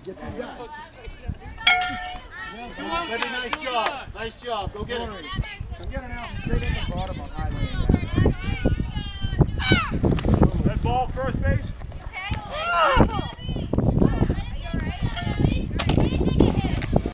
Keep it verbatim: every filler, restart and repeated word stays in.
Get some guys. Libby, nice job. Nice job. Go get it. So get it out. Straight at the bottom of Harley. That ball first base.